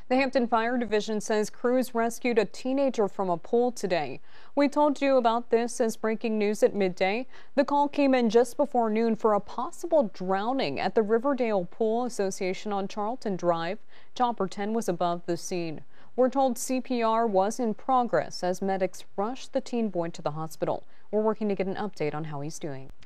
The Hampton Fire Division says crews rescued a teenager from a pool today. We told you about this as breaking news at midday. The call came in just before noon for a possible drowning at the Riverdale Pool Association on Charlton Drive. Chopper 10 was above the scene. We're told CPR was in progress as medics rushed the teen boy to the hospital. We're working to get an update on how he's doing.